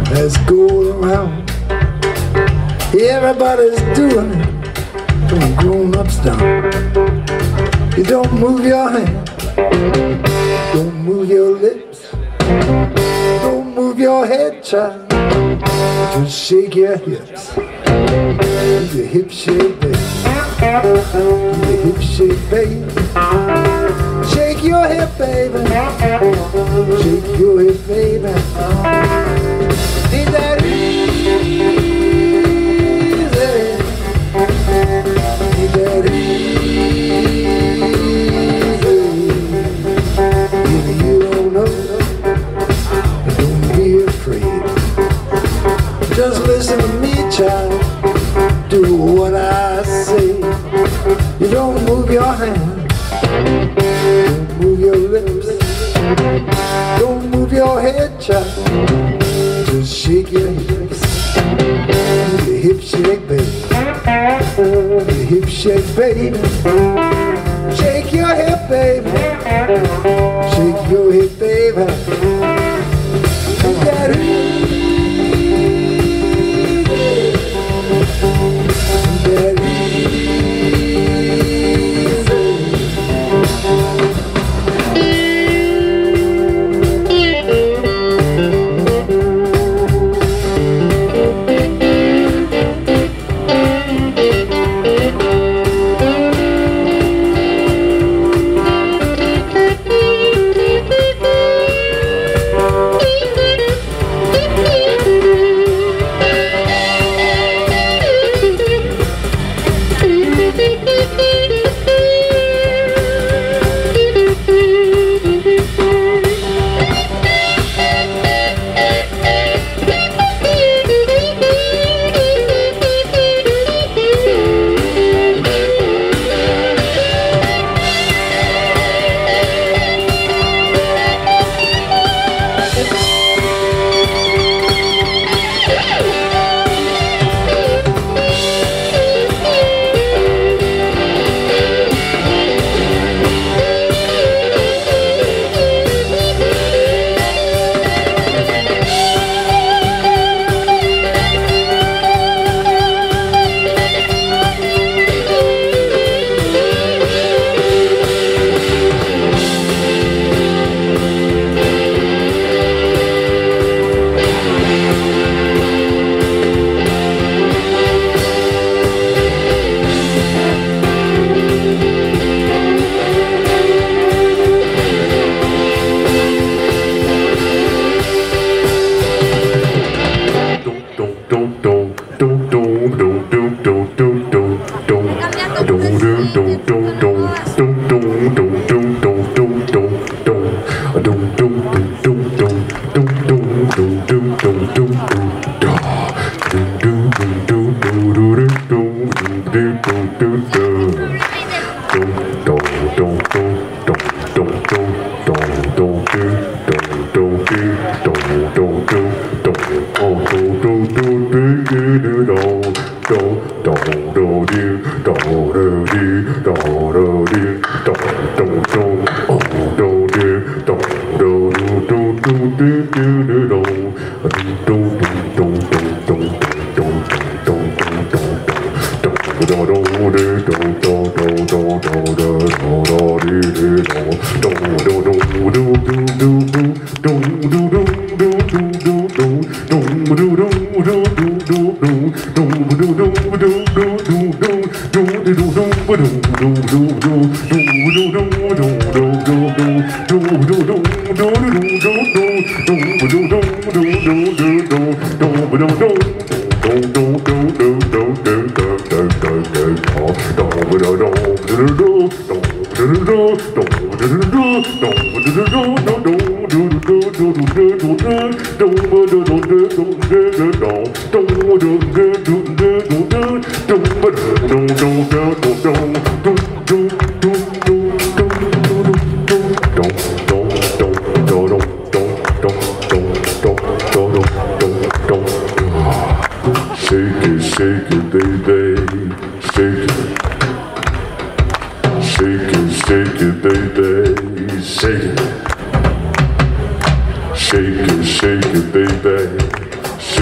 that's going around. Everybody's doing it, from grown-ups down. You don't move your hand, don't move your lips, don't move your head, child. Just shake your hips. Do your hip shake, baby. Do your hip shake, baby. Shake your hip, baby. Shake your hip, baby. Ain't that easy? Ain't that easy? If you don't know, don't be afraid. Just listen to me, child. Do what I say. You don't move your hand, don't move your lips, don't move your head, child. Just shake your hips. Do your hip shake, baby. Do your hip shake, baby. Shake your hip, baby. Shake your hip, baby. You got it.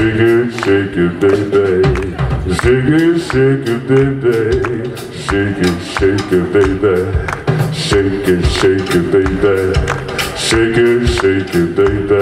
shake it, baby. Shake it, baby. Shake it, baby. Shake it, baby. Shake it, baby.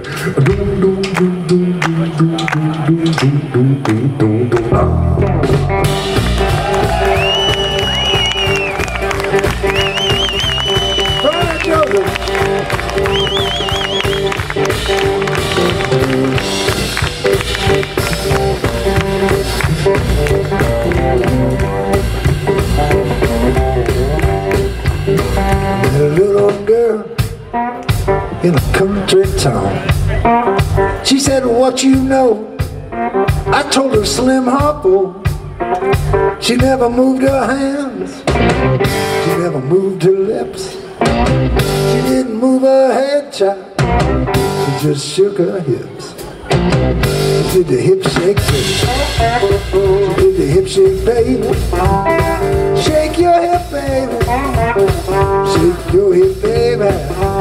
A little girl in a country town. She said, "What you know?" I told her Slim Harpo. She never moved her hands. She never moved her lips. She didn't move her head, child. She just shook her hips. She did the hip shake, baby. She did the hip shake, baby. Shake your hip, baby. Shake your hip, baby.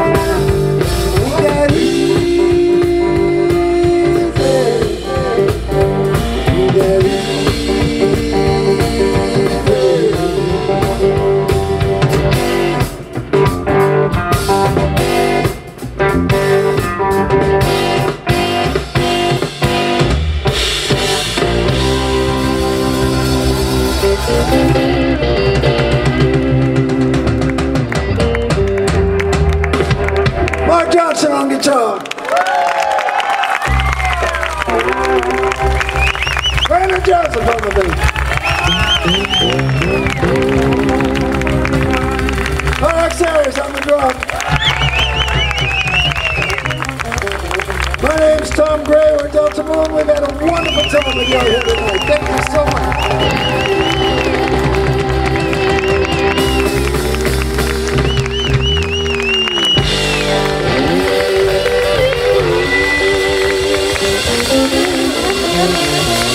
That easy. That easy. Mark Johnson on guitar. Brandon Joseph on the bass. Mark Sayers on the drum. My name's Tom Gray. We're Delta Moon. We've had a wonderful time with you here tonight. Thank you so much. Thank you.